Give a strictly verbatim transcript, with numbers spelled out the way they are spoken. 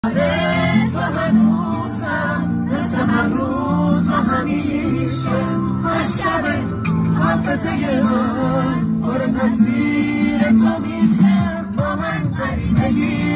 تو هنوزم مثل هر روز و همیشه، هر شب حافظه من پر تصویر تو میشه، با من غریبگی